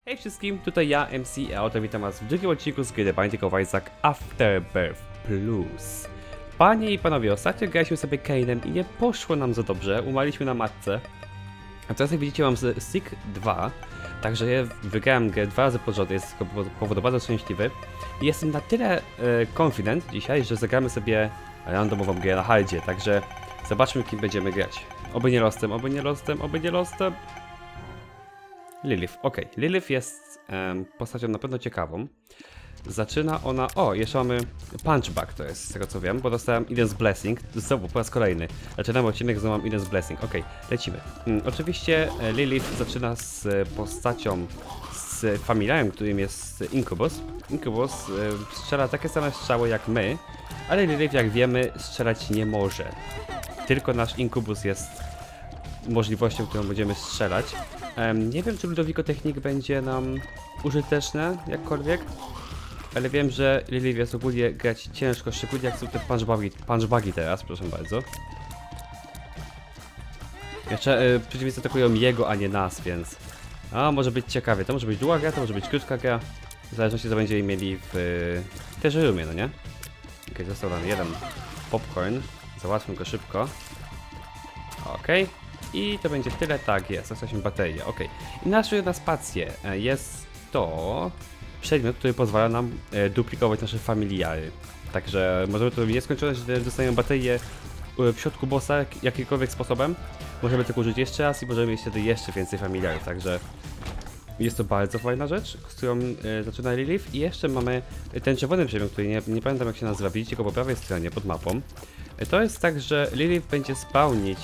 Hej wszystkim, tutaj ja, MC, a oto witam was w drugim odcinku z gry The Binding of Isaac Afterbirth Plus. Panie i panowie, ostatnio graliśmy sobie Kainem i nie poszło nam za dobrze, umarliśmy na matce. A teraz jak widzicie mam z Sick 2, także ja wygrałem grę 2 razy pod rząd, jest z tego powodu bardzo szczęśliwy. I jestem na tyle confident dzisiaj, że zagramy sobie randomową grę na hardzie, także zobaczmy kim będziemy grać. Oby nie lostem, oby nie lostem, oby nie lostem. Lilith, ok. Lilith jest postacią na pewno ciekawą. Zaczyna ona... O, jeszcze mamy punchback, to jest z tego co wiem, bo dostałem Eden's Blessing. Znowu, po raz kolejny. Zaczynamy odcinek, znowu mam Eden's Blessing. Ok, lecimy. Oczywiście Lilith zaczyna z postacią, z familiarem, którym jest Incubus. Incubus strzela takie same strzały jak my, ale Lilith, jak wiemy, strzelać nie może. Tylko nasz Incubus jest możliwością, którą będziemy strzelać. Nie wiem, czy Ludovico Technik będzie nam użyteczne jakkolwiek, ale wiem, że Lilith jest ogólnie grać ciężko, szczególnie jak są te punchbagi teraz, proszę bardzo. Jeszcze przeciwnicy atakują jego, a nie nas, więc... A, może być ciekawie, to może być długa gra, to może być krótka gra, w zależności co będziemy mieli w też roomie, no nie? Ok, został nam jeden popcorn, załatwmy go szybko. Okej. I to będzie tyle, tak jest, zostaliśmy baterię, ok. I na spację jest to przedmiot, który pozwala nam duplikować nasze familiary. Także możemy to robić nieskończone, że dostaniemy baterię w środku bossa jakimkolwiek sposobem. Możemy tylko użyć jeszcze raz i możemy mieć wtedy jeszcze więcej familiarów, także jest to bardzo fajna rzecz, z którą zaczyna Lilith. I jeszcze mamy ten czerwony przedmiot, który nie pamiętam jak się nazywa, widzicie go po prawej stronie pod mapą. To jest tak, że Lilith będzie spawnić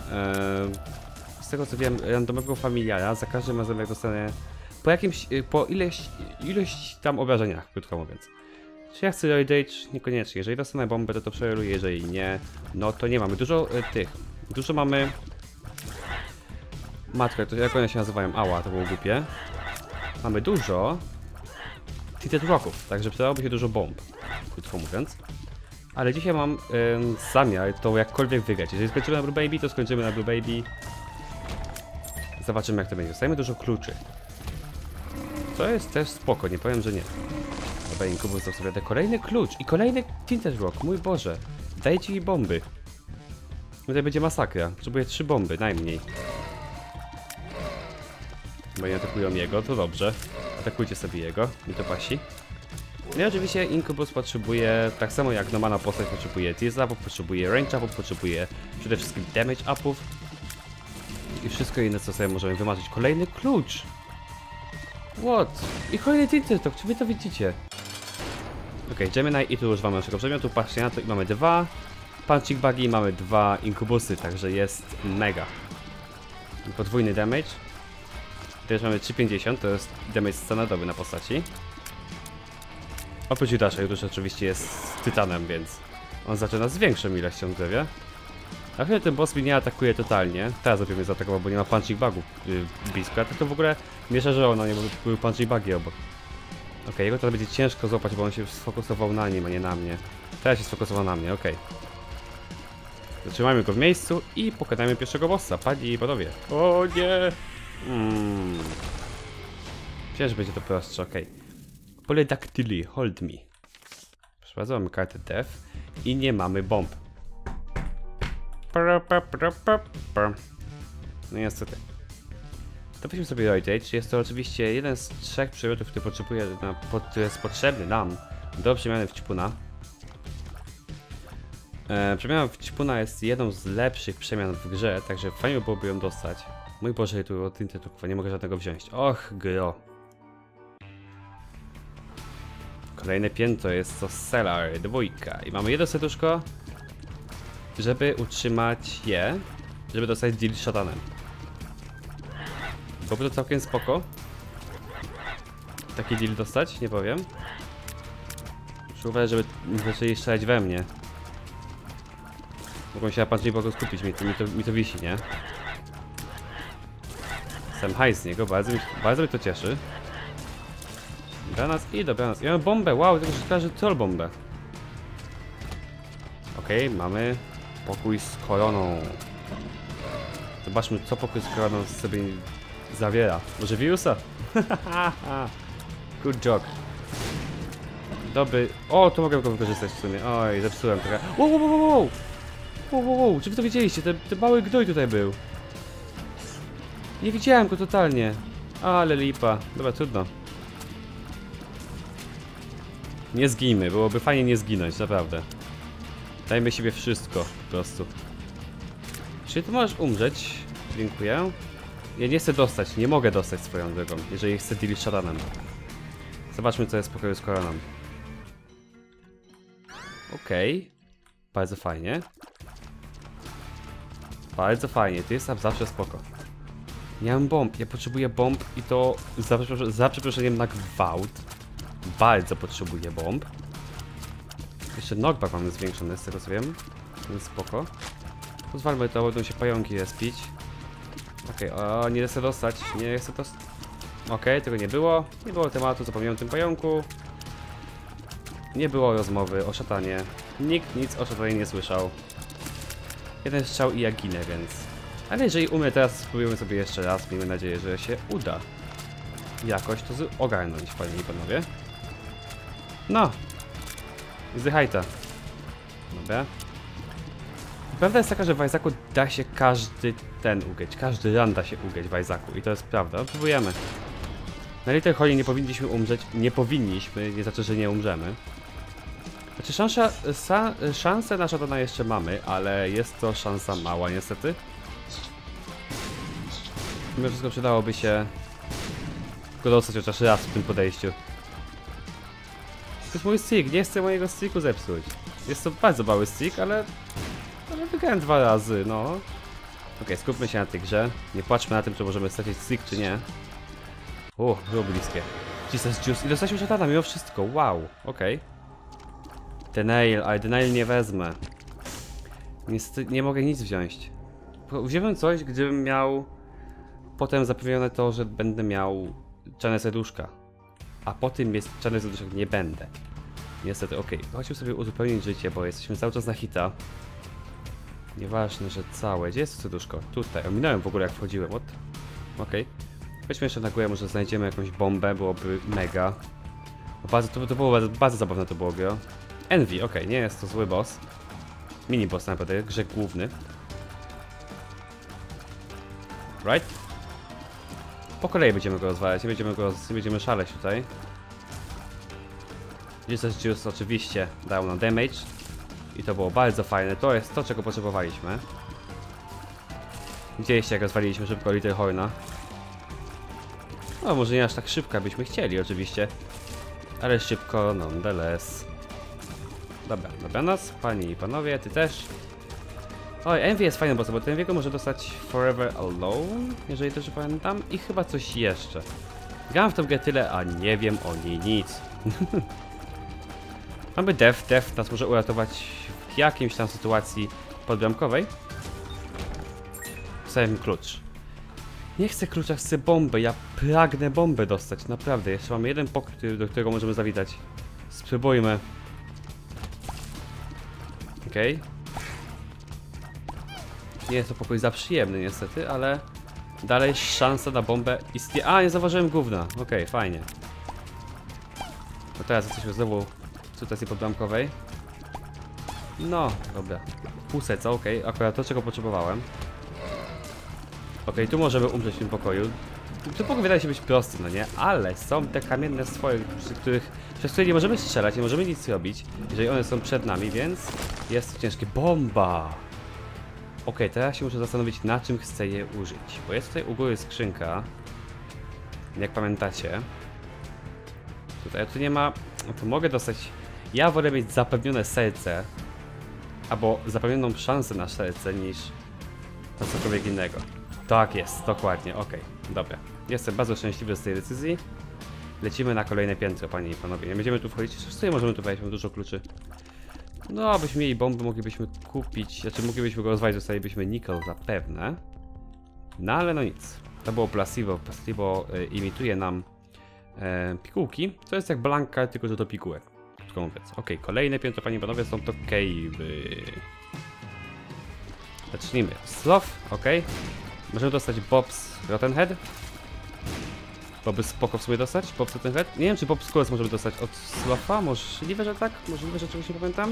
z tego co wiem, randomowego familiara, za każdym razem jak dostanę po ileś tam obrażeniach, krótko mówiąc. Czy ja chcę Roid Rage? Niekoniecznie. Jeżeli dostanę bombę, to przeroluję, jeżeli nie, no to nie mamy. Dużo mamy... Matko, to jak one się nazywają? Ała, to było głupie. Mamy dużo Tinted Rocków, także przydałoby się dużo bomb, krótko mówiąc. Ale dzisiaj mam zamiar to jakkolwiek wygrać. Jeżeli skończymy na Blue Baby, to skończymy na Blue Baby. Zobaczymy jak to będzie. Dostajemy dużo kluczy. To jest też spoko, nie powiem, że nie. Dobra, Incubus dostawia kolejny klucz i kolejny Tinted Rock, mój Boże. Dajcie mi bomby. Tutaj będzie masakra. Potrzebuję 3 bomby, najmniej. Bo nie atakują jego, to dobrze. Atakujcie sobie jego, mi to pasi. No i oczywiście Incubus potrzebuje, tak samo jak normalna postać, potrzebuje tears upów, potrzebuje range upów, potrzebuje przede wszystkim damage upów i wszystko inne co sobie możemy wymarzyć. Kolejny klucz! What? I kolejny Tinted Rock, czy wy to widzicie? Okej, Gemini i tu używamy naszego przedmiotu, patrzcie na to i mamy 2 punching bagi i mamy 2 Incubusy, także jest mega. Podwójny damage. Teraz mamy 350, to jest damage standardowy na postaci. Oprócz Judasza, Judasz oczywiście jest tytanem, więc on zaczyna z większą ilością zdrowia. A chwilę ten boss mnie nie atakuje totalnie. Teraz dopiero mnie zaatakował, bo nie ma punching bugów blisko. A tak to w ogóle miesza, że ona nie były punching bugi obok. Okej, jego teraz będzie ciężko złapać, bo on się sfokusował na nim, a nie na mnie. Teraz się sfokusował na mnie, okej. Zatrzymajmy go w miejscu i pokonajmy pierwszego bossa, panie i panowie. O nie! Myślę, że będzie to prostsze, okej. Polydactyli, hold me. Proszę bardzo, mamy kartę Death i nie mamy bomb. No niestety. To weźmy sobie Roid Rage. Jest to oczywiście jeden z 3 przedmiotów, który jest potrzebny nam do przemiany w ćpuna. Przemiana w ćpuna jest jedną z lepszych przemian w grze, także fajnie byłoby ją dostać. Mój Boże, tu od Tinted, nie mogę żadnego wziąć. Och, gro. Kolejne piętro jest to Cellar 2 i mamy jedno serduszko, żeby utrzymać je, żeby dostać deal shatanem. Byłoby to całkiem spoko. Taki deal dostać, nie powiem. Muszę uważać, żeby nie zaczęli strzelać we mnie. Mogą się na punch nie skupić, mi to wisi, nie? Jestem hajs z niego, bardzo mnie to cieszy. Dobra nas. Ja mam bombę, wow, tylko że kojarzy troll bombę. Okej, mamy pokój z koroną. Zobaczmy co pokój z koroną sobie zawiera. Może wirusa? Good job. Dobry. O, to mogę go wykorzystać w sumie. Oj, zepsułem trochę. Wow. Czy wy to widzieliście? Ten mały gnój tutaj był. Nie widziałem go totalnie. Ale lipa. Dobra, trudno. Nie zgijmy, byłoby fajnie nie zginąć, naprawdę. Dajmy siebie wszystko, po prostu. Czy ty możesz umrzeć? Dziękuję. Ja nie chcę dostać, nie mogę dostać swoją drogą, jeżeli chcę deal szatanem. Zobaczmy, co jest w pokoju z koroną. Okej. Bardzo fajnie. Bardzo fajnie, to jest zawsze spoko. Nie mam bomb, ja potrzebuję bomb i to za przeproszeniem na gwałt. Bardzo potrzebuję bomb. Jeszcze knockback mamy zwiększony, z tego co wiem. Więc spoko. Pozwólmy to, będą się pająki respić. Okej, o, nie chcę dostać, nie chcę dostać. Okej, tego nie było. Nie było tematu, zapomniałem o tym pająku. Nie było rozmowy o szatanie. Nikt nic o szatanie nie słyszał. Jeden strzał i ja ginę, więc... Ale jeżeli umrę teraz, spróbujemy sobie jeszcze raz. Miejmy nadzieję, że się uda jakoś to ogarnąć, panie i panowie. No! Zdychajta. Dobra. Prawda jest taka, że w Isaacu da się każdy ugryźć. Każdy run da się ugryźć w Isaacu. I to jest prawda. Próbujemy. Na Little Holly nie powinniśmy umrzeć. Nie powinniśmy, nie znaczy, że nie umrzemy. Znaczy szansę na szatana jeszcze mamy, ale jest to szansa mała niestety. Mimo wszystko przydałoby się go dostać chociaż raz w tym podejściu. To jest mój stick, nie chcę mojego sticku zepsuć. Jest to bardzo mały stick, ale wygrałem 2 razy, no. Okej, skupmy się na tej grze. Nie płaczmy na tym, czy możemy stracić stick, czy nie. Było bliskie. Jesus Juice. I dostaliśmy szatana mimo wszystko, wow, okej. Denial, ale Denial nie wezmę. Niestety nie mogę nic wziąć. Wziąłem coś, gdybym miał potem zapewnione to, że będę miał czarne serduszka. A po tym jest czarny serduszek nie będę. Niestety, okej. Chodźmy sobie uzupełnić życie, bo jesteśmy cały czas na hita. Nieważne, że całe. Gdzie jest to serduszko? Tutaj. Ominąłem w ogóle jak wchodziłem. Okej. Chodźmy jeszcze na górę, może znajdziemy jakąś bombę, byłoby mega. To było bardzo zabawne to było, gro. Envy, okej, nie jest to zły boss. Mini boss naprawdę, grzech główny. Right? Po kolei będziemy go rozwalać, nie będziemy szaleć tutaj. Jesus Juice oczywiście dał nam damage. I to było bardzo fajne, to jest to, czego potrzebowaliśmy. Widzieliście, jak rozwaliliśmy szybko Little Horna. No, może nie aż tak szybko, byśmy chcieli oczywiście. Ale szybko, nonetheless. Dobra, dobra nas, panie i panowie, ty też. Oj, Envy jest fajny boss, bo ten Envy'ego może dostać Forever Alone, jeżeli dobrze pamiętam. I chyba coś jeszcze. Grałem w tą grę tyle, a nie wiem o niej nic. Mamy Death nas może uratować w jakiejś tam sytuacji podbramkowej. Wstałem klucz. Nie chcę klucza, chcę bombę, ja pragnę bombę dostać, naprawdę. Jeszcze mamy jeden pokój, do którego możemy zawitać. Spróbujmy. Okej. Nie jest to pokój za przyjemny niestety, ale dalej szansa na bombę istnieje. A, nie zauważyłem gówna. Okej, fajnie. No teraz jesteśmy znowu w sytuacji podbramkowej. No, dobra. Pusę, co? Okej, akurat to, czego potrzebowałem. Okej, tu możemy umrzeć w tym pokoju. Tu pokój wydaje się być prosty, no nie? Ale są te kamienne swoje, przez które nie możemy strzelać, nie możemy nic robić, jeżeli one są przed nami, więc jest to ciężkie. Bomba! Okej, teraz się muszę zastanowić, na czym chcę je użyć. Bo jest tutaj u góry skrzynka. Jak pamiętacie. Tutaj tu nie ma... No to mogę dostać... Ja wolę mieć zapewnione serce. Albo zapewnioną szansę na serce niż na cokolwiek innego. Tak jest, dokładnie, okej, dobra. Jestem bardzo szczęśliwy z tej decyzji. Lecimy na kolejne piętro, panie i panowie. Nie będziemy tu wchodzić, w możemy tu wejść, mamy dużo kluczy. No, abyśmy mieli bomby, moglibyśmy kupić, znaczy moglibyśmy go rozwalić, dostalibyśmy nickel zapewne. No ale no nic. To było placebo. Placebo imituje nam pigułki. To jest jak blanka, tylko że do pigułek. Krótko mówiąc. Okej, kolejne piętro, panie i panowie, są to cave'y. Zacznijmy. Sloth, okej. Możemy dostać Bob's Rotten Head. Byłoby spoko w sobie dostać? Popsa ten head? Nie wiem, czy Popskulls możemy dostać od Slofa? Możliwe, że tak? Możliwe, że czegoś nie pamiętam?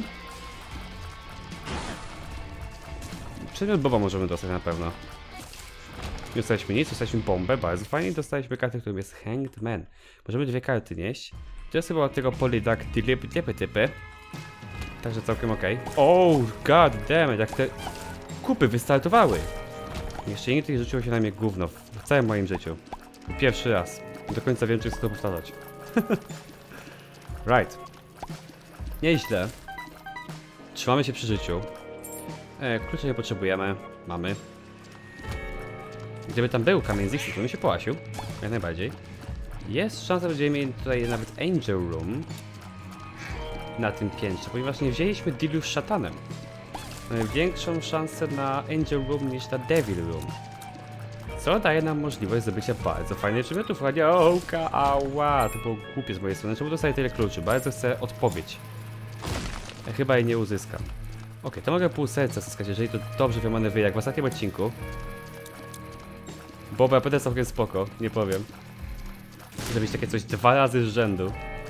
Przedmiot Boba możemy dostać na pewno. Nie dostaliśmy nic, dostaliśmy bombę, bardzo fajnie. Dostaliśmy kartę, którą jest Hanged Man. Możemy 2 karty nieść. To jest chyba od tego Polydactyly typy. Także całkiem okej. Oh, god damn it, jak te kupy wystartowały. Jeszcze nigdy nie rzuciło się na mnie gówno w całym moim życiu. Pierwszy raz. Do końca wiem, czy chcę to powtarzać. Right. Nieźle. Trzymamy się przy życiu. Klucze nie potrzebujemy. Mamy. Gdyby tam był kamień z to bym się połasił. Jak najbardziej. Jest szansa, że będziemy mieli tutaj nawet Angel Room. Na tym piętrze, ponieważ nie wzięliśmy dealu z szatanem. Mamy większą szansę na Angel Room niż na Devil Room. Co daje nam możliwość zdobycia bardzo fajnych przedmiotów. Aniołka, ała, to było głupie z mojej strony. Czemu dostaję tyle kluczy? Bardzo chcę odpowiedź. Ja chyba jej nie uzyskam. Ok, to mogę pół serca zyskać, jeżeli to dobrze wyjmane wyjdzie, jak w ostatnim odcinku. Boba będę całkiem spoko, nie powiem. Zrobić takie coś 2 razy z rzędu.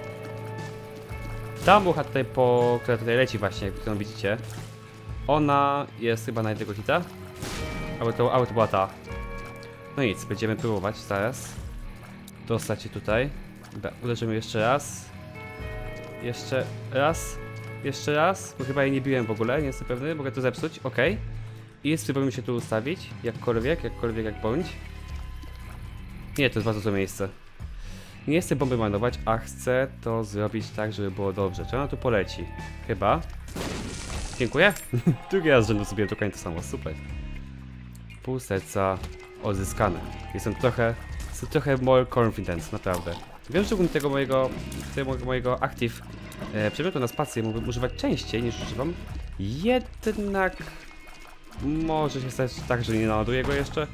Ta mucha tutaj, która tutaj leci właśnie, jak którą widzicie. Ona jest chyba na jednego hita. Albo to była ta. No nic, będziemy próbować zaraz. Dostać się tutaj. Dobra, uderzymy jeszcze raz. Jeszcze raz. Jeszcze raz, bo chyba jej nie biłem w ogóle, nie jestem pewny, mogę to zepsuć, ok. I spróbujmy się tu ustawić, jakkolwiek jak bądź. Nie, to jest bardzo złe miejsce. Nie chcę bomby manować, a chcę to zrobić tak, żeby było dobrze. Czy ona tu poleci? Chyba. Dziękuję. Drugi raz rzędu sobie dokładnie to samo, super. Pół serca odzyskane. Jestem trochę more confident, naprawdę. Wiem, że mógłbym tego mojego active przedmiotu na spację mógłbym używać częściej niż używam. Jednak może się stać tak, że nie naładuję go jeszcze.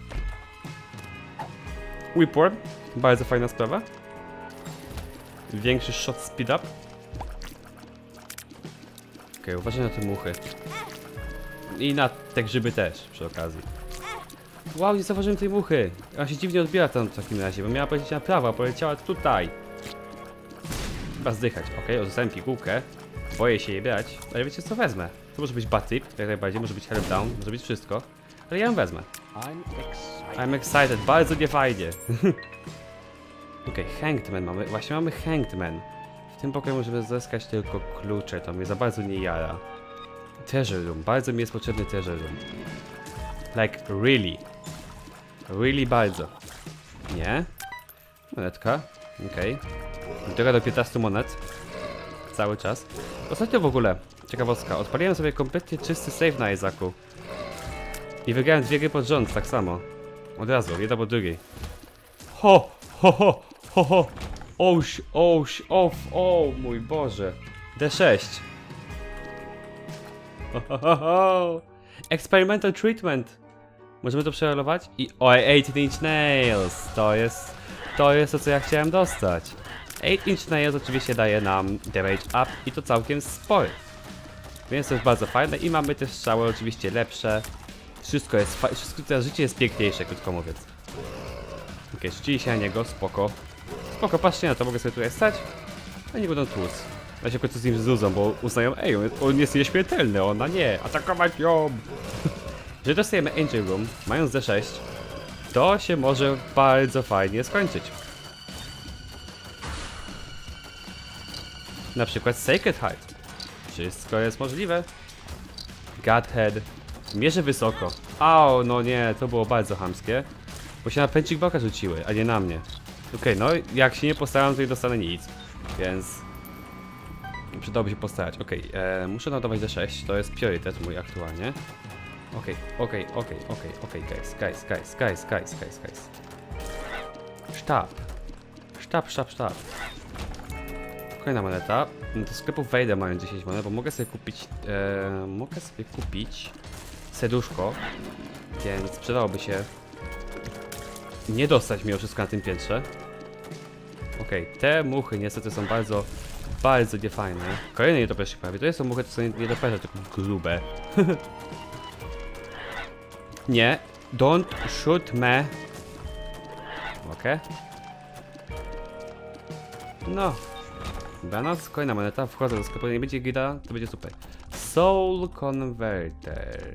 Whipworm, bardzo fajna sprawa. Większy shot speed up. Okej, uważaj na te muchy. I na te grzyby też przy okazji. Wow, nie zauważyłem tej muchy. Ona się dziwnie odbiera tam w takim razie, bo miała polecieć na prawo, a poleciała tutaj. Chyba zdychać. Okej, odrzucałem pigułkę. Boję się jej brać, ale wiecie co wezmę? To może być Batip, jak najbardziej, może być Help Down, może być wszystko. Ale ja ją wezmę. I'm excited, bardzo niefajnie. Okej, Hanged Man mamy. Właśnie mamy Hanged Man. W tym pokoju możemy zyskać tylko klucze, to mnie za bardzo nie jara. Treasure Room, bardzo mi jest potrzebny Treasure Room. Like, really. Really bardzo. Nie? Monetka. Okej. Droga do 15 monet. Cały czas. Ostatnio w ogóle, ciekawostka, odpaliłem sobie kompletnie czysty save na Isaacu. I wygrałem 2 gry pod rząd, tak samo. Od razu, jedna po drugiej. Ho! Ho, ho, ho, ho! O mój Boże. D6. Ho, ho, ho, ho. Experimental treatment. Możemy to przerolować i... O, 18-inch nails. To jest to, co ja chciałem dostać. 8-inch nails oczywiście daje nam damage up i to całkiem spory. Więc to jest bardzo fajne i mamy też strzały oczywiście lepsze. Wszystko teraz życie jest piękniejsze, krótko mówiąc. Okej, rzucili się na niego, spoko. Spoko, patrzcie na to, mogę sobie tutaj stać. Oni będą tłuc. Ja się w końcu z nim zrzucą, bo uznają, ej, on jest nieśmiertelny, ona nie, atakować ją! Jeżeli dostajemy Angel Room, mając D6, to się może bardzo fajnie skończyć. Na przykład Sacred Heart. Wszystko jest możliwe. Godhead. Mierzy wysoko. Au, no nie, to było bardzo chamskie. Bo się na pęcik boka rzuciły, a nie na mnie. Okej, no jak się nie postaram, to nie dostanę nic. Więc... przydałoby się postarać. Okej, muszę nadawać D6, to jest priorytet mój aktualnie. Okej, guys. Sztab. Kolejna moneta. Do sklepów wejdę, mają 10 monet, bo mogę sobie kupić serduszko, więc przydałoby się nie dostać mimo wszystko na tym piętrze. Okej, te muchy niestety są bardzo niefajne. Kolejne nietoperze prawie. To są muchy, to są nietoperze, tylko grube. Nie, don't shoot me. Okej. No. Dla nas kolejna moneta, wchodzę do sklepu, nie będzie gida, to będzie super. Soul Converter.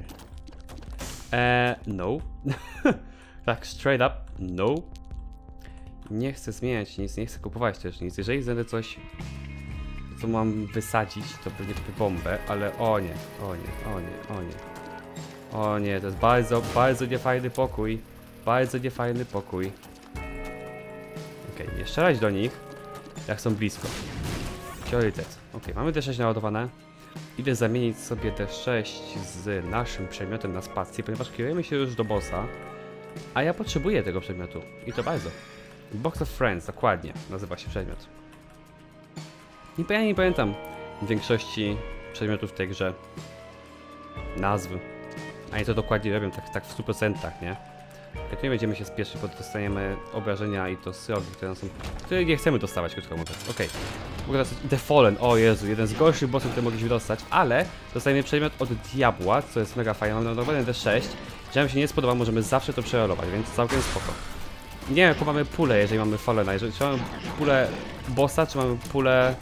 No. Tak, straight up, no. Nie chcę zmieniać nic, nie chcę kupować też nic. Jeżeli znajdę coś, co mam wysadzić, to pewnie kupię bombę, ale o nie, o nie, o nie, o nie. O nie, to jest bardzo, bardzo niefajny pokój. Bardzo niefajny pokój. Okej, nie strzelać do nich, jak są blisko. Priorytet. Okej, mamy D6 naładowane. Idę zamienić sobie D6 z naszym przedmiotem na spację, ponieważ kierujemy się już do bossa. A ja potrzebuję tego przedmiotu. I to bardzo. Box of Friends, dokładnie nazywa się przedmiot. Ja nie pamiętam w większości przedmiotów w tej grze nazwy. Ani to dokładnie robią tak w 100%, nie? Jak nie będziemy się spieszyć, bo dostaniemy obrażenia i to srogi, które nie chcemy dostawać, krótko mówiąc. Okej. Mogę dostać The Fallen, o Jezu, jeden z gorszych bossów, które mogliśmy dostać, ale dostajemy przedmiot od diabła, co jest mega fajne. Mamy naładowany D6. Że nam się nie spodoba, możemy zawsze to przerolować, więc całkiem spoko. Nie wiem, jaką mamy pulę, jeżeli mamy Fallena. Czy mamy pulę bossa, czy mamy pulę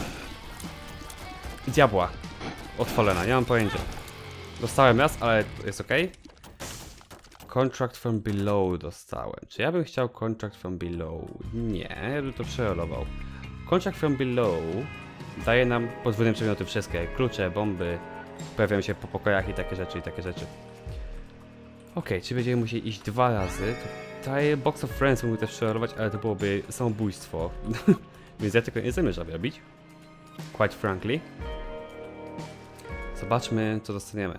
diabła od Fallena, nie mam pojęcia. Dostałem raz, ale jest ok. Contract from below dostałem. Czy ja bym chciał contract from below? Nie, ja bym to przerolował. Contract from below daje nam podwójne przedmioty wszystkie, jak klucze, bomby, pojawiają się po pokojach i takie rzeczy. Okej, czy będziemy musieli iść 2 razy? To daje Box of Friends, mógł też przerolować, ale to byłoby samobójstwo. Więc ja tego nie zamierzam robić. Quite frankly. Zobaczmy, co dostaniemy.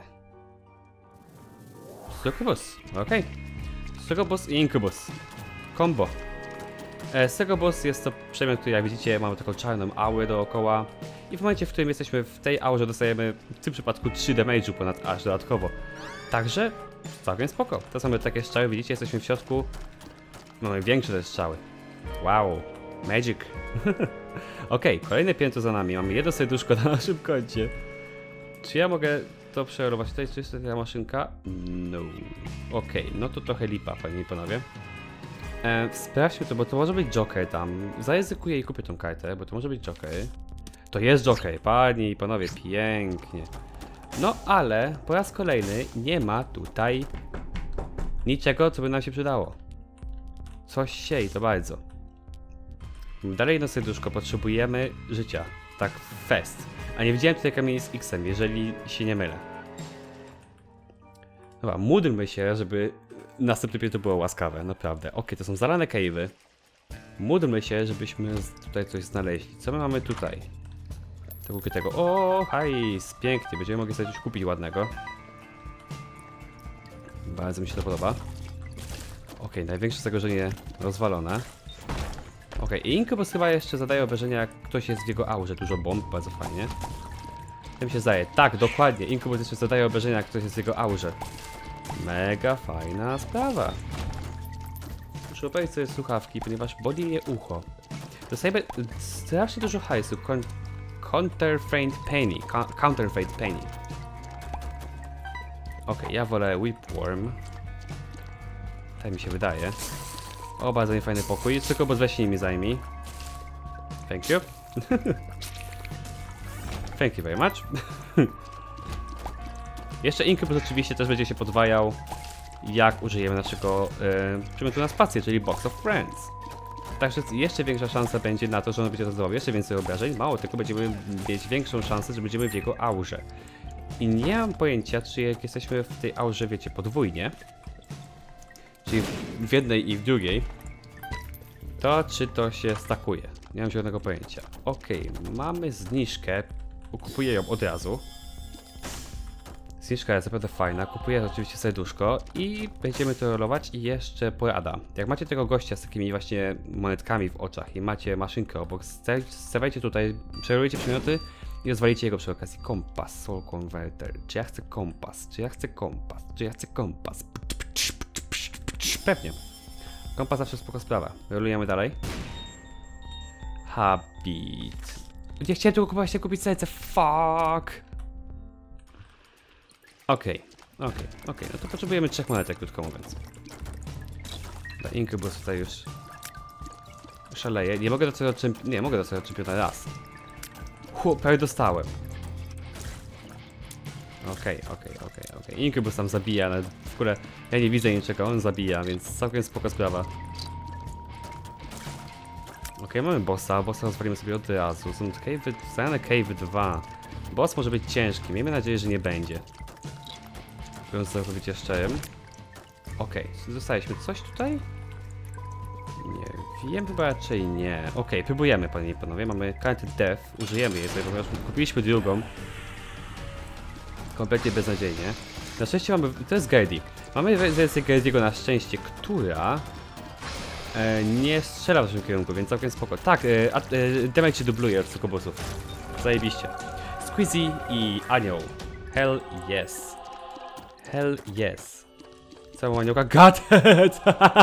Succubus, okej. Succubus i Incubus. Combo. Succubus jest to przedmiot, który jak widzicie mamy taką czarną aurę dookoła. I w momencie, w którym jesteśmy w tej aurze, dostajemy w tym przypadku 3 damage'u ponad aż dodatkowo. Także całkiem spoko. To są takie strzały, widzicie, jesteśmy w środku. Mamy większe te strzały. Wow, magic. Okej, kolejne piętro za nami. Mamy jedno serduszko na naszym koncie. Czy ja mogę to przerolować? Tutaj czy jest ta maszynka? No. Okej, no to trochę lipa, panie i panowie. Sprawdźmy to, bo to może być Joker tam. Zaryzykuję i kupię tą kartę, bo to może być Joker. To jest Joker, panie i panowie, pięknie. No ale po raz kolejny nie ma tutaj niczego, co by nam się przydało. Coś się i to bardzo. Dalej jedno serduszko, potrzebujemy życia. Tak, fest. A nie widziałem tutaj kamieni z X-em, jeżeli się nie mylę. Dobra, módlmy się, żeby następne piętro było łaskawe, naprawdę. Okej, to są zalane cave'y. Módlmy się, żebyśmy tutaj coś znaleźli. Co my mamy tutaj? Tego ukrytego. O, hajs, pięknie. Będziemy mogli sobie coś kupić ładnego. Bardzo mi się to podoba. Okej, największe zagrożenie rozwalone. Okej, i Incubus chyba jeszcze zadaje obrażenia, jak ktoś jest w jego aurze. Dużo bomb, bardzo fajnie. Tym się zdaje. Tak, dokładnie. Incubus jeszcze zadaje obrażenia, jak ktoś jest w jego aurze. Mega fajna sprawa. Muszę opowiedzieć sobie słuchawki, ponieważ boli mnie ucho. Dostajemy strasznie dużo hajsu. Counterfeit penny. Okej, ja wolę Whipworm. Tak mi się wydaje. O, bardzo niefajny pokój. Tylko bo weź nimi zajmij. Thank you. Thank you very much. Jeszcze Incubus oczywiście też będzie się podwajał, jak użyjemy naszego przedmiotu na spację, czyli Box of Friends. Także jeszcze większa szansa będzie na to, że on będzie rozdawał jeszcze więcej obrażeń. Mało tylko będziemy mieć większą szansę, że będziemy w jego aurze. I nie mam pojęcia, czy jak jesteśmy w tej aurze, wiecie, podwójnie, czyli w jednej i w drugiej, to czy to się stakuje. Nie mam żadnego pojęcia. Okej, mamy zniżkę. Kupuję ją od razu. Zniżka jest naprawdę fajna. Kupuję oczywiście serduszko i będziemy to rolować. I jeszcze porada. Jak macie tego gościa z takimi właśnie monetkami w oczach i macie maszynkę obok, stawiajcie tutaj, przerolujcie przedmioty i rozwalicie jego przy okazji. Kompas, Soul Converter. Czy ja chcę kompas? Czy ja chcę kompas? Czy ja chcę kompas? Pewnie. Kompas zawsze spoko sprawa. Rolujemy dalej. Habit. Nie chciałem tylko kupić serce. Fuck. Okej. No to potrzebujemy 3 monetek, krótko mówiąc. Ta Incubus tutaj już szaleję. Nie mogę dostać od czempiona. Nie, mogę dostać od czempiona raz. Prawie dostałem. Okej. Incubus tam zabija, ale w ogóle ja nie widzę niczego, on zabija, więc całkiem spoko sprawa. Okej, mamy bossa rozwalimy sobie od razu. Są zajane cave 2. Boss może być ciężki, miejmy nadzieję, że nie będzie. Biorąc całkowicie szczerym. Okej, dostaliśmy coś tutaj? Nie wiem, chyba raczej nie. Okej, próbujemy, panie i panowie. Mamy kartę Death, użyjemy jej, ponieważ kupiliśmy drugą. Kompletnie beznadziejnie. Na szczęście mamy... to jest Gerdy. Mamy wersję Gerdiego na szczęście, która... nie strzela w naszym kierunku, więc całkiem spoko. Tak, damage się dubluje od sukobusów. Zajebiście. Squeezy i anioł. Hell yes. Hell yes. Cała aniołka. Godhead!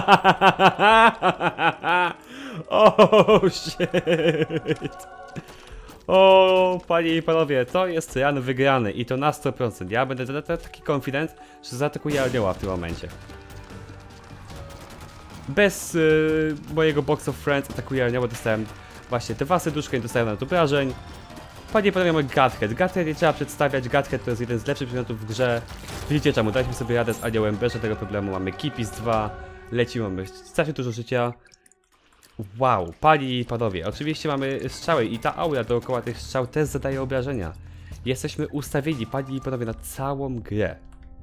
Oh shit! O, panie i panowie, to jest run wygrany i to na 100%. Ja będę taki confident, że zaatakuję anioła w tym momencie. Bez mojego Box of Friends atakuję anioła, dostałem właśnie te 2 serduszka i dostałem nawet obrażeń. Panie i panowie, mamy Godhead. Godhead nie trzeba przedstawiać, Godhead to jest jeden z lepszych przedmiotów w grze. Widzicie czemu, daliśmy sobie radę z aniołem bez żadnego problemu. Mamy Kipis 2, lecimy, mamy strasznie dużo życia. Wow, panie i panowie, oczywiście mamy strzały i ta aura dookoła tych strzał też zadaje obrażenia. Jesteśmy ustawieni, panie i panowie, na całą grę.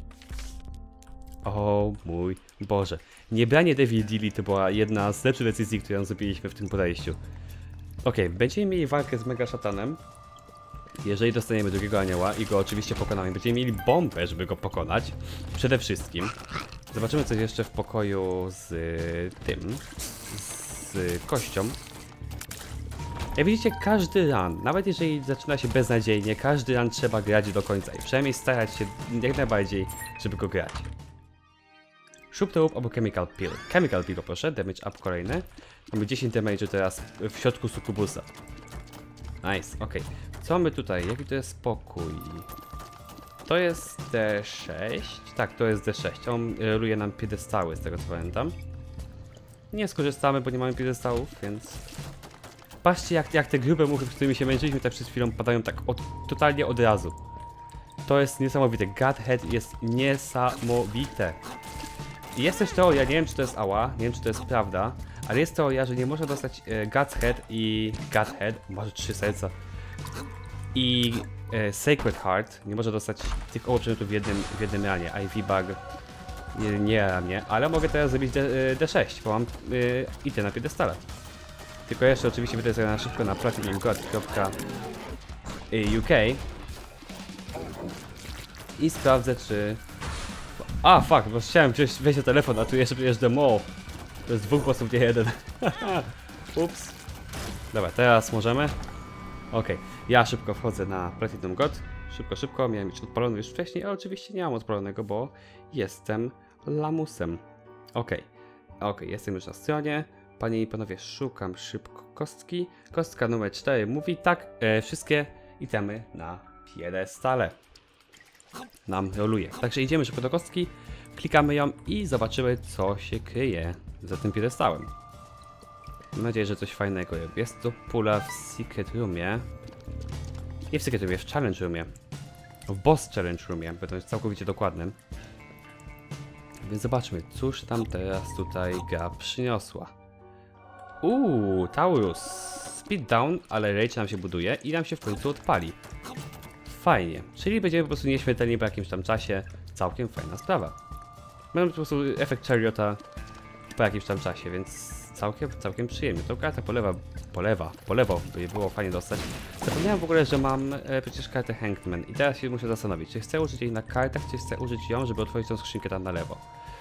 O mój Boże. Niebranie Devil Dealy to była jedna z lepszych decyzji, którą zrobiliśmy w tym podejściu. Okej, będziemy mieli walkę z Mega Szatanem. Jeżeli dostaniemy drugiego anioła i go oczywiście pokonamy, będziemy mieli bombę, żeby go pokonać. Przede wszystkim. Zobaczymy coś jeszcze w pokoju z tym. Z kością. Jak widzicie, każdy run, nawet jeżeli zaczyna się beznadziejnie, każdy run trzeba grać do końca i przynajmniej starać się jak najbardziej, żeby go grać. Shoop to albo Chemical Peel. Chemical Peel poproszę, damage up kolejny. Mamy 10 damage teraz w środku sukubusa. Nice, okej. Co mamy tutaj? Jaki to jest pokój? To jest D6. Tak, to jest D6. On roluje nam piedestały, z tego co pamiętam. Nie skorzystamy, bo nie mamy piedestałów, więc... Patrzcie jak te grube muchy, z którymi się męczyliśmy tak przed chwilą, padają tak totalnie od razu. To jest niesamowite. Godhead jest niesamowite. I jest też teoria, nie wiem czy to jest ała, nie wiem czy to jest prawda, ale jest teoria, że nie można dostać Godhead i Godhead, może 3 serca, i Sacred Heart, nie może dostać tych obu przedmiotów w jednym ranie. IV Bug nie ra mnie, ale mogę teraz zrobić D6, bo mam idę na piedestale. Tylko jeszcze oczywiście wydaję sobie na szybko na platinumgod.uk i sprawdzę czy... A, fuck, bo chciałem wejść na telefon, a tu jeszcze przecież demo. To jest 2 bossów, nie 1. Ups. Dobra, teraz możemy. Okej, ja szybko wchodzę na Platinum God. Szybko, miałem mieć odpalony już wcześniej, ale oczywiście nie mam odpalonego, bo jestem lamusem. Okej, jestem już na stronie. Panie i panowie, szukam szybko kostki. Kostka numer 4 mówi tak, wszystkie itemy na piedestale nam roluje. Także idziemy szybko do kostki, klikamy ją i zobaczymy co się kryje za tym piedestałem. Mam nadzieję, że coś fajnego jest. To pula w Secret Roomie. Nie w Secret Roomie, w Challenge Roomie. W Boss Challenge Roomie, bo to jest całkowicie dokładnym. Więc zobaczmy, cóż tam teraz tutaj gra przyniosła. Taurus. Speed down, ale rage nam się buduje i nam się w końcu odpali. Fajnie, czyli będziemy po prostu nieśmiertelni po jakimś tam czasie. Całkiem fajna sprawa. Mamy po prostu efekt Chariota po jakimś tam czasie, więc całkiem przyjemnie. Tą kartę po lewo, by było fajnie dostać. Zapomniałem w ogóle, że mam przecież kartę Hangman i teraz się muszę zastanowić, czy chcę użyć jej na kartach, czy chcę użyć ją, żeby otworzyć tą skrzynkę tam na lewo.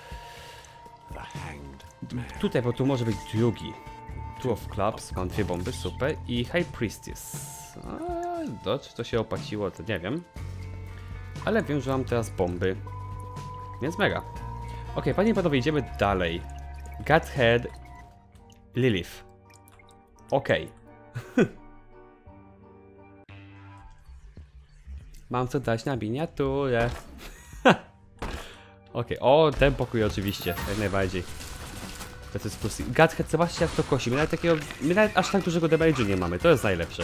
Tutaj, bo tu może być drugi. Two of Clubs, mam 2 bomby, super. I High Priestess. Czy to się opłaciło, to nie wiem. Ale wiem, że mam teraz bomby. Więc mega. Okej, panie i panowie, idziemy dalej. Godhead Lilith. Okej. Mam co dać na miniaturę. Okej, o, ten pokój oczywiście, jak najbardziej. To jest plus. Godhead, zobaczcie jak to kosi. My nawet aż tak dużego damage'u nie mamy, to jest najlepsze.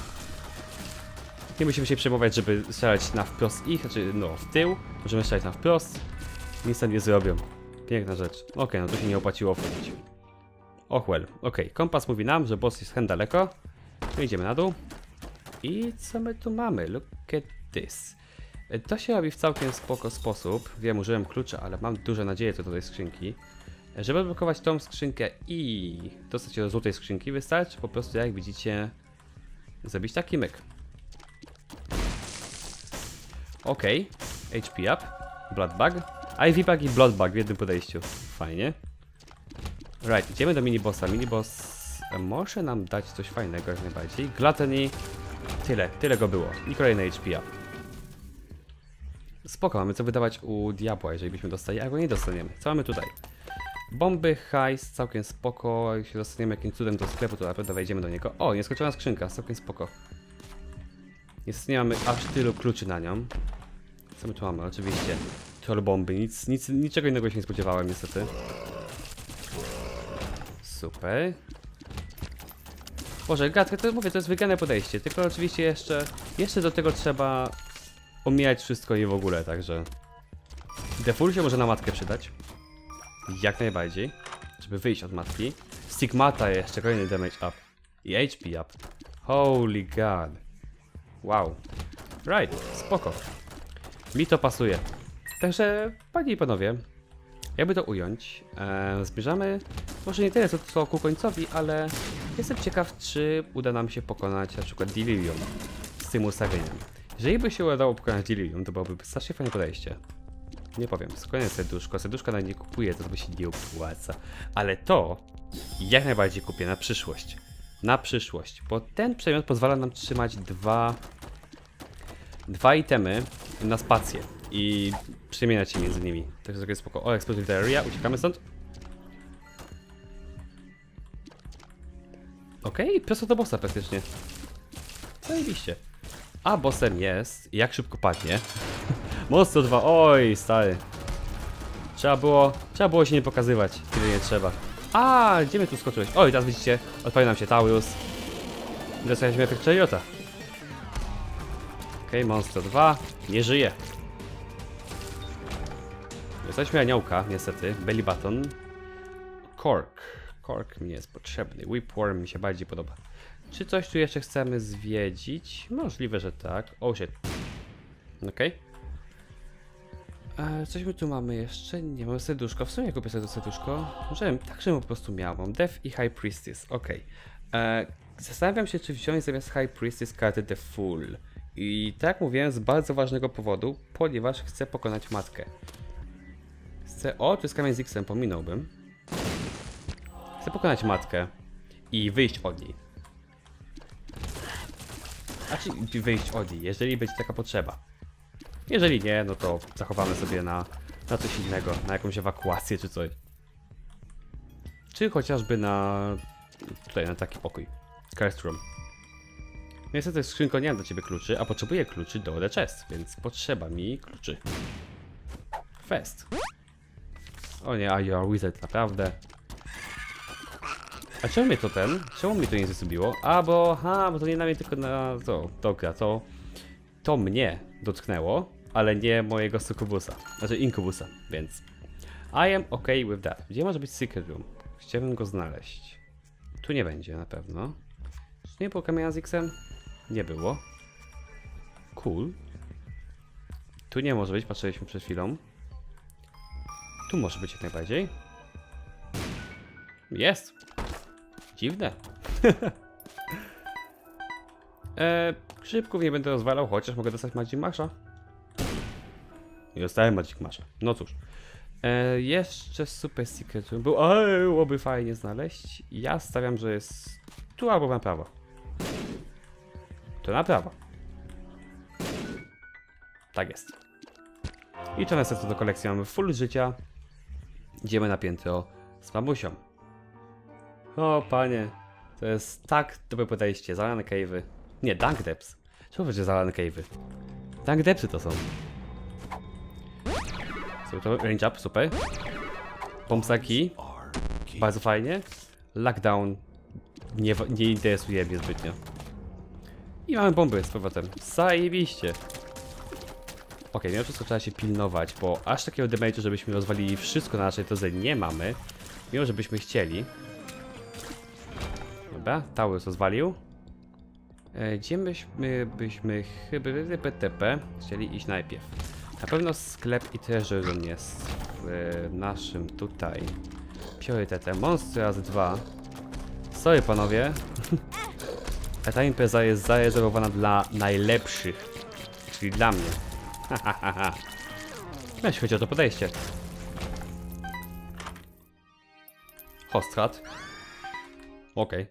Nie musimy się przejmować, żeby strzelać na wprost ich, znaczy no w tył. Możemy strzelać na wprost. Nic tam nie zrobią. Piękna rzecz. Okej, no tu się nie opłaciło wchodzić. Och well, okej. Kompas mówi nam, że boss jest hen daleko. No idziemy na dół. I co my tu mamy? Look at this. To się robi w całkiem spoko sposób. Wiem, użyłem klucza, ale mam duże nadzieje co do tej skrzynki. Żeby odblokować tą skrzynkę i dostać się do złotej skrzynki, wystarczy po prostu, jak widzicie, zrobić taki myk. Okej, HP up, Blood Bug, IV Bug i Blood Bug w jednym podejściu. Fajnie. Right, idziemy do minibossa. Miniboss może nam dać coś fajnego jak najbardziej. Gluttony, tyle go było. I kolejny HP up. Spoko, mamy co wydawać u diabła, jeżeli byśmy dostali, a go nie dostaniemy. Co mamy tutaj? Bomby, hajs, całkiem spoko. Jak się dostaniemy jakimś cudem do sklepu, to naprawdę wejdziemy do niego. O, nieskończona skrzynka, całkiem spoko. Niestety nie mamy aż tylu kluczy na nią. Co my tu mamy? Oczywiście troll bomby, niczego innego się nie spodziewałem niestety. Super. Boże, gadkę, to mówię, to jest wygrane podejście, tylko oczywiście jeszcze do tego trzeba omijać wszystko i w ogóle, także... Deful się może na matkę przydać. Jak najbardziej, żeby wyjść od matki. Stigmata jeszcze, kolejny damage up. I HP up. Holy god. Wow. Right, spoko. Mi to pasuje. Także, panie i panowie, jakby to ująć, zmierzamy może nie tyle co ku końcowi, ale jestem ciekaw, czy uda nam się pokonać na przykład Delirium z tym ustawieniem. Jeżeli by się udało pokonać Delirium, to byłoby strasznie fajne podejście. Nie powiem, skąd serduszko. Serduszka na nie kupuję, to by się nie opłaca. Ale to jak najbardziej kupię na przyszłość. Na przyszłość, bo ten przedmiot pozwala nam trzymać dwa itemy na spację i przemieniać się między nimi. Także to jest spoko. O, Explosive Area, uciekamy stąd. Okej, prosto do bossa praktycznie. Zajebiście. A bossem jest, jak szybko padnie. Monster 2, oj stary. Trzeba było się nie pokazywać, kiedy nie trzeba. A, gdzie mnie tu skoczyłeś? Oj, teraz widzicie, odpalił nam się Taurus. Dostaliśmy efekt Chariota. Okej, Monster 2, nie żyje. Jesteśmy aniołka, niestety. Belly Button. Cork mi nie jest potrzebny. Whipworm mi się bardziej podoba. Czy coś tu jeszcze chcemy zwiedzić? Możliwe, że tak. Oh shit. Okej. Coś my tu mamy jeszcze? Nie mamy serduszko. W sumie kupię sobie to serduszko. Żebym po prostu miał. Mam Death i High Priestess. Okej. Zastanawiam się, czy wziąć zamiast High Priestess kartę The Fool. I tak jak mówiłem, z bardzo ważnego powodu, ponieważ chcę pokonać matkę. O, tu jest kamień z X-em, pominąłbym. Chcę pokonać matkę i wyjść od niej. Znaczy wyjść od niej, jeżeli będzie taka potrzeba. Jeżeli nie, no to zachowamy sobie na coś innego, na jakąś ewakuację czy coś. Czy chociażby tutaj na taki pokój. Cursed Room. Niestety skrzynko nie mam do ciebie kluczy, a potrzebuję kluczy do The Chest, więc potrzeba mi kluczy. Fest. O nie, a you are wizard, naprawdę. A czemu mnie czemu mnie to nie zrobiło? bo to nie na mnie, tylko na to mnie dotknęło, ale nie mojego sukubusa, znaczy inkubusa, więc I am okay with that. Gdzie może być Secret Room? Chciałbym go znaleźć. Tu nie będzie na pewno. Czy nie było kamienia z X-em? Nie było. Cool. Tu nie może być, patrzyliśmy przed chwilą. Tu może być jak najbardziej. Jest! Dziwne. Szybków nie będę rozwalał, chociaż mogę dostać Magic Masha. I dostałem Magic Masha. No cóż. Jeszcze Super Secret Room. Byłoby fajnie znaleźć. Ja stawiam, że jest tu albo na prawo. To na prawo. Tak jest. I to niestety do kolekcji mamy full życia. Idziemy na piętro z mamusią. O panie, to jest tak dobre podejście. Zalane cave'y. Nie, Dunk Depths. Czemu będzie zalane cave'y? Dunk Depthsy to są. To range up, super. Bombsaki. Bardzo fajnie. Lockdown nie interesuje mnie zbytnio. I mamy bomby z powrotem. Zajebiście. Okej, mimo wszystko trzeba się pilnować, bo aż takiego damage'u, żebyśmy rozwalili wszystko na naszej drodze nie mamy. Mimo, żebyśmy chcieli. Dobra, Taurus rozwalił. Gdzie byśmy chyba chcieli iść najpierw? Na pewno sklep i treasure room jest w naszym tutaj priorytetem. Monster razy 2. Sorry panowie. A ta impreza jest zarezerwowana dla najlepszych. Czyli dla mnie. Hahaha. Jeśli chodzi o to podejście. Hostrat. Okej.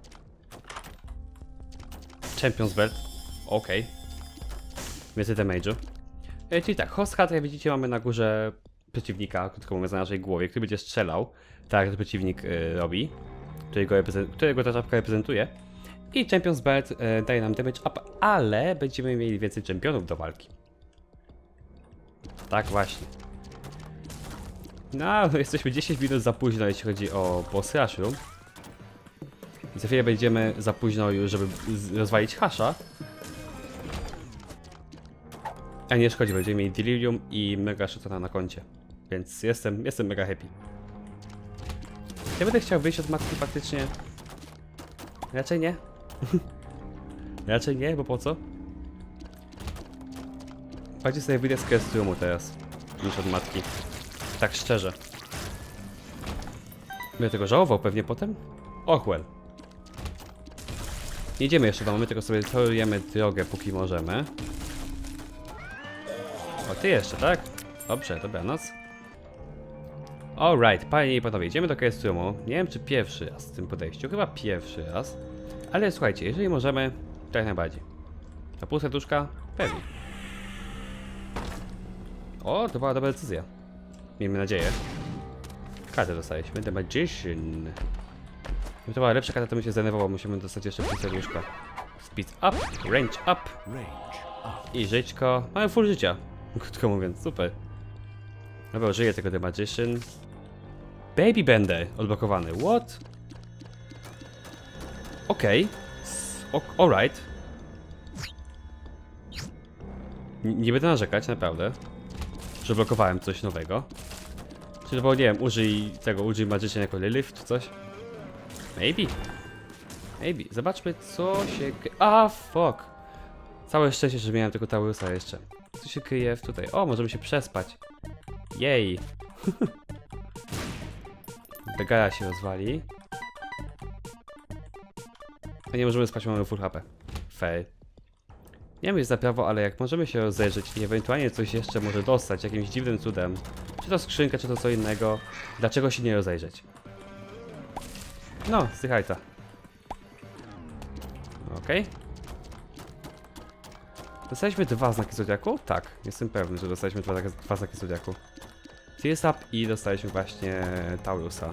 Champions Belt. Okej. Więcej damage'u. Czyli tak, Hostrat, jak widzicie, mamy na górze przeciwnika, krótko mówiąc, na naszej głowie, który będzie strzelał, tak jak przeciwnik robi, którego ta czapka reprezentuje. I Champions Belt daje nam damage up, ale będziemy mieli więcej czempionów do walki. Tak właśnie. No, jesteśmy 10 minut za późno, jeśli chodzi o boss rush room. I za chwilę będziemy za późno już, żeby rozwalić hasza. A nie szkodzi, będziemy mieli Delirium i Mega Shotana na koncie. Więc jestem mega happy. Ja będę chciał wyjść od matki faktycznie. Raczej nie. Raczej nie, bo po co? Bardziej sobie wyjdę z Kestroomu teraz niż od matki. Tak szczerze. Będę tego żałował pewnie potem? Och well. Nie idziemy jeszcze do mamy, tylko sobie torujemy drogę póki możemy. O, ty jeszcze, tak? Dobrze, dobranoc. Alright, panie i panowie, idziemy do Kestroomu. Nie wiem czy pierwszy raz w tym podejściu, chyba pierwszy raz. Ale słuchajcie, jeżeli możemy, to jak najbardziej. A pół serduszka? Pewnie. O, to była dobra decyzja. Miejmy nadzieję. Kartę dostaliśmy, The Magician. Gdyby to była lepsza karta, to bym się zdenerwował, musimy dostać jeszcze pół serduszka. Speed up, range up. I żyćko. Mamy full życia. Krótko mówiąc, super. Dobra, żyję tego The Magician. Baby Bender odblokowany, what? Okej. Alright. Nie będę narzekać, naprawdę. Że blokowałem coś nowego. Czyli bo nie wiem, użyj Magician jako Lilith czy coś. Maybe. Maybe. Zobaczmy co się... fuck. Całe szczęście, że miałem tego Taurusa jeszcze. Co się kryje tutaj? O, możemy się przespać. Jej. Begara się rozwali. A nie możemy spać, mamy full HP. Fair. Nie wiem, jest za prawo, ale jak możemy się rozejrzeć i ewentualnie coś jeszcze może dostać jakimś dziwnym cudem, czy to skrzynka, czy to co innego, dlaczego się nie rozejrzeć? No, zdychaj ta. Okej. Dostaliśmy 2 znaki zodiaku? Tak, jestem pewny, że dostaliśmy 2 znaki zodiaku. Tears Up i dostaliśmy właśnie Taurusa.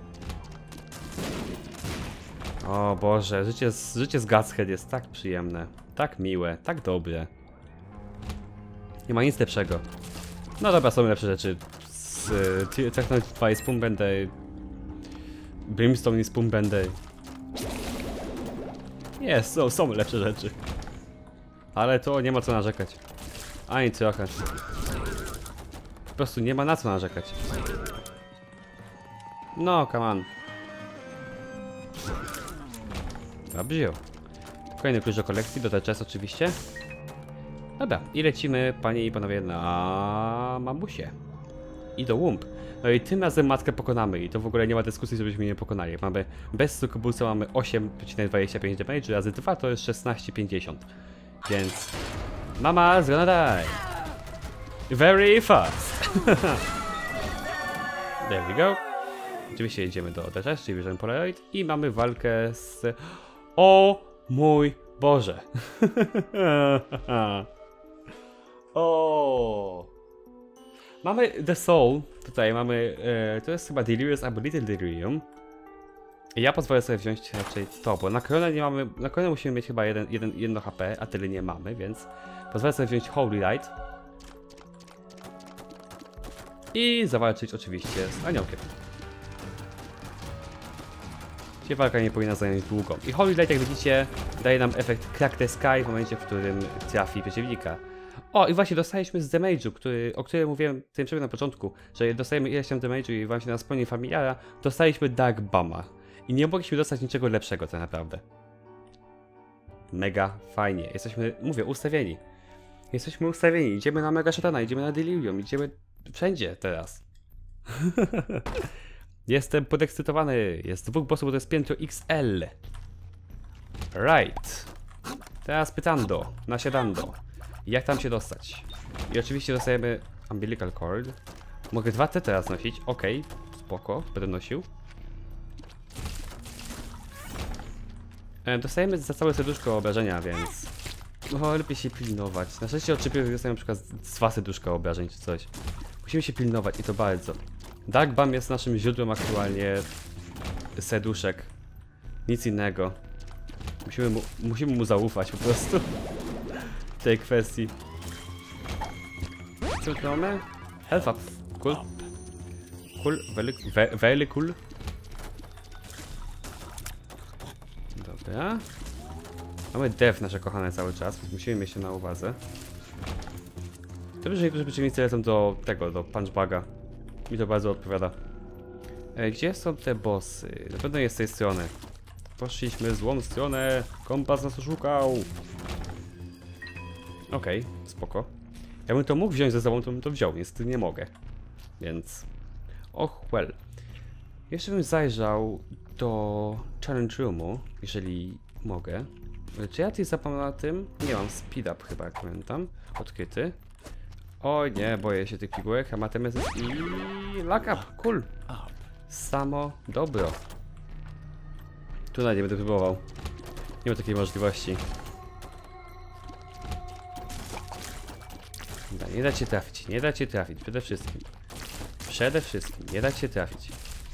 O Boże, życie z Gatshead jest tak przyjemne, tak miłe, tak dobre. Nie ma nic lepszego. No dobra, są lepsze rzeczy. Technology 2 i Spoonbender. Brimstone i Spoonbender. Jest, są lepsze rzeczy. Ale to nie ma co narzekać. Ani trochę. Po prostu nie ma na co narzekać. No, come on. Dobrze. Kolejny klucz do kolekcji, do TCS oczywiście. Dobra, i lecimy, panie i panowie, na mamusie. I do łumb. No i tym razem matkę pokonamy i to w ogóle nie ma dyskusji, żebyśmy nie pokonali. Mamy bez sukubusa mamy 8,25 damage, razy 2 to jest 16,50. Więc... Mama's gonna die. Very fast. There we go. Oczywiście jedziemy do TCS, czyli bierzemy Polaroid i mamy walkę z... O mój Boże. O. Mamy The Soul, tutaj mamy, to jest chyba Delirious albo Little Delirium. I ja pozwolę sobie wziąć raczej to, bo na koronę nie mamy, na koronę musimy mieć chyba 1 HP, a tyle nie mamy, więc pozwolę sobie wziąć Holy Light. I zawalczyć oczywiście z aniołkiem. Czyli walka nie powinna zająć długo. I Holy Light, jak widzicie, daje nam efekt Crack the Sky w momencie, w którym trafi przeciwnika. O, i właśnie dostaliśmy z damage'u, o którym mówiłem na początku, że dostajemy ileś tam damage'u i wam się nas pełni familiara, dostaliśmy Dark Bama. I nie mogliśmy dostać niczego lepszego tak naprawdę. Mega fajnie. Jesteśmy, mówię, ustawieni. Jesteśmy ustawieni. Idziemy na Mega Shatana, idziemy na Delirium, idziemy wszędzie teraz. Jestem podekscytowany. Jest dwóch bossów, bo to jest piętro XL. Right. Teraz pytando, nasiadando. Jak tam się dostać? I oczywiście dostajemy umbilical cord. Mogę 2T teraz nosić. Okej, spoko, będę nosił. Dostajemy za całe serduszko obrażenia, więc... No, lepiej się pilnować. Na szczęście od czempiów dostajemy na przykład 2 serduszka obrażeń czy coś. Musimy się pilnować i to bardzo. Dark Bam jest naszym źródłem aktualnie serduszek. Nic innego. Musimy mu zaufać po prostu. W tej kwestii. Co tu mamy? Health up. Cool. Cool. Very cool. Dobra. Mamy def nasze kochane cały czas, więc musimy mieć się na uwadze. Dobrze, że niektórzy przeciwnicy lecą do tego, do punchbaga. Mi to bardzo odpowiada. Gdzie są te bossy? Na pewno jest z tej strony. Poszliśmy w złą stronę. Kompas nas oszukał. Okej, spoko. Ja bym to mógł wziąć ze sobą, to bym to wziął, niestety nie mogę. Więc... Och, well. Jeszcze bym zajrzał do Challenge Roomu, jeżeli mogę. Czy ja coś zapomnę na tym? Nie mam speed up chyba, jak pamiętam. Odkryty. Oj nie, boję się tych pigułek. Hematemesis i... Lock up, cool. Samo dobro. Tu nawet nie będę próbował. Nie ma takiej możliwości. Nie dać się trafić, nie dać się trafić, przede wszystkim. Przede wszystkim, nie dać się trafić.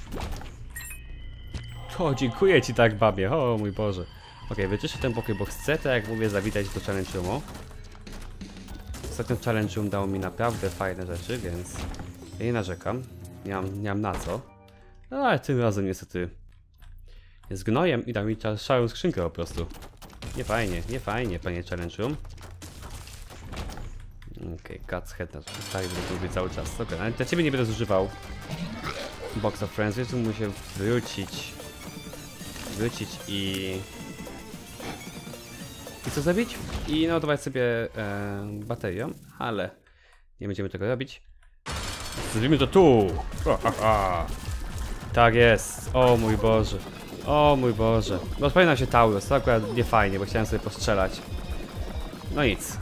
O, dziękuję ci tak, babie, o mój Boże. Okej, wyczyszczę ten pokój, bo chcę, tak jak mówię, zawitać do Challenge Roomu. Ostatnio Challenge Room dało mi naprawdę fajne rzeczy, więc ja nie narzekam. Nie mam na co. No ale tym razem niestety jest gnojem i da mi szarą skrzynkę po prostu. Nie fajnie, panie Challenge Room. Okej, Guts Head stary lubię cały czas. Dobra, ale dla ciebie nie będę zużywał Box of Friends, więc muszę się wrócić i co zrobić? I naładować sobie baterią, ale nie będziemy tego robić. Zrobimy to tu! Tak jest! O mój Boże! O mój Boże! No wspomina się Taurus, to akurat nie fajnie, bo chciałem sobie postrzelać. No nic.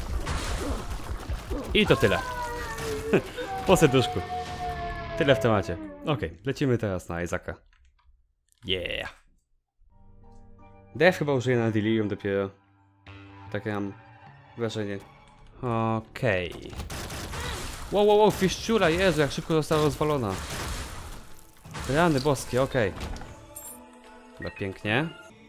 I to tyle. Po serduszku. Tyle w temacie. Okej, lecimy teraz na Isaaca. Yeah! Def chyba użyję na Delirium dopiero. Takie mam wrażenie. Okej. Wow, fiszczura, Jezu, jak szybko została rozwalona. Rany boskie, okej. Chyba pięknie.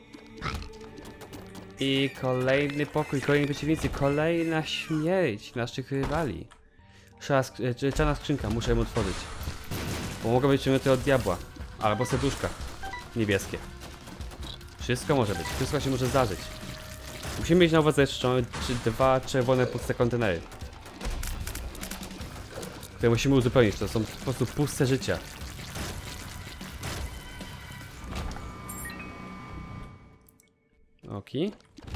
I kolejny pokój, kolejni przeciwnicy, kolejna śmierć naszych rywali. Czarna skrzynka, muszę ją otworzyć. Bo mogą być przymioty od diabła. Albo serduszka niebieskie. Wszystko może być, wszystko się może zdarzyć. Musimy mieć na uwadze jeszcze 2 czerwone puste kontenery, które musimy uzupełnić, to są po prostu puste życia. Oki.